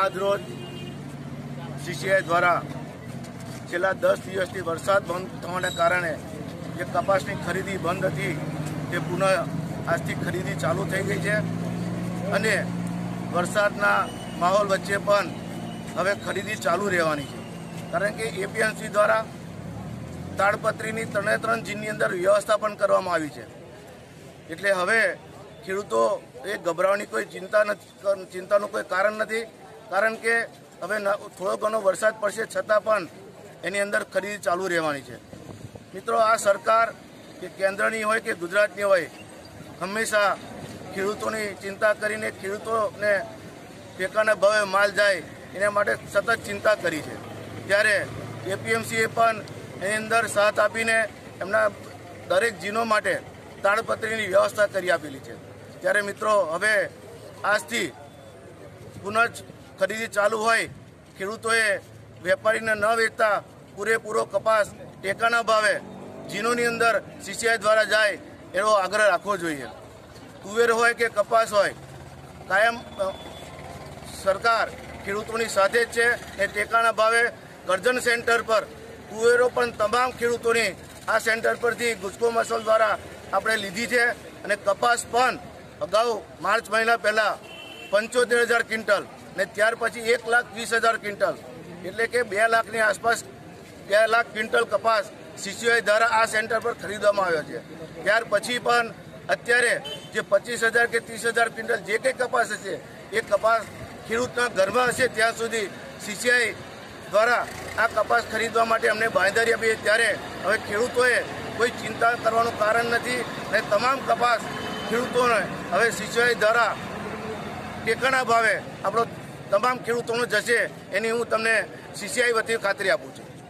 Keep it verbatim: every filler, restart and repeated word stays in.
આજ રોજ સીસીઆઈ દ્વારા છેલ્લા દસ દિવસથી વરસાદ બંધ થવાને કારણે જે કપાસની ખરીદી બંધ હતી તે પુનઃ આજથી ખરીદી ચાલુ થઈ ગઈ છે અને વરસાદના માહોલ વચ્ચે પણ હવે ખરીદી ચાલુ રહેવાની છે, કારણ કે એપીએમસી દ્વારા તાડપત્રીની ત્રણે ત્રણ જીનની અંદર વ્યવસ્થા પણ કરવામાં આવી છે. એટલે હવે ખેડૂતો એ ગભરાવાની કોઈ ચિંતા નથી, ચિંતાનું કોઈ કારણ નથી, કારણ કે હવે થોડો ઘણો વરસાદ પડશે છતાં પણ એની અંદર ખરીદી ચાલુ રહેવાની છે. મિત્રો, આ સરકાર કે કેન્દ્રની હોય કે ગુજરાતની હોય, હંમેશા ખેડૂતોની ચિંતા કરીને ખેડૂતોને ટેકાના ભાવે માલ જાય એના માટે સતત ચિંતા કરી છે. ત્યારે એપીએમસીએ પણ એની અંદર સાથ આપીને એમના દરેક જીનો માટે તાડપત્રીની વ્યવસ્થા કરી આપેલી છે. ત્યારે મિત્રો, હવે આજથી પુનઃ ખરીદી ચાલુ હોય, ખેડૂતોએ વેપારીને ન વેચતા પૂરેપૂરો કપાસ ટેકાના ભાવે જીનોની અંદર સીસીઆઈ દ્વારા જાય એવો આગ્રહ રાખવો જોઈએ. તુવેર હોય કે કપાસ હોય, કાયમ સરકાર ખેડૂતોની સાથે જ છે. એ ટેકાના ભાવે કરજણ સેન્ટર પર તુવેરો પણ તમામ ખેડૂતોની આ સેન્ટર પરથી ગુજકો મસલ દ્વારા આપણે લીધી છે અને કપાસ પણ અગાઉ માર્ચ મહિના પહેલાં પંચોતેર હજાર ક્વિન્ટલ ને ત્યાર પછી એક લાખ વીસ હજાર ક્વિન્ટલ એટલે કે બે લાખની આસપાસ બે લાખ ક્વિન્ટલ કપાસ સીસીઆઈ દ્વારા આ સેન્ટર પર ખરીદવામાં આવ્યો છે. ત્યાર પછી પણ અત્યારે જે પચીસ હજાર કે ત્રીસ હજાર ક્વિન્ટલ જે કંઈ કપાસ હશે એ કપાસ ખેડૂતના ઘરમાં હશે ત્યાં સુધી સીસીઆઈ દ્વારા આ કપાસ ખરીદવા માટે અમને બાંયધરી આપી. ત્યારે હવે ખેડૂતોએ કોઈ ચિંતા કરવાનું કારણ નથી અને તમામ કપાસ ખેડૂતોને હવે સીસીઆઈ દ્વારા ટેકાના ભાવે આપણો તમામ ખેડૂતોનો જશે એની હું તમને સીસીઆઈ વતી ખાતરી આપું છું.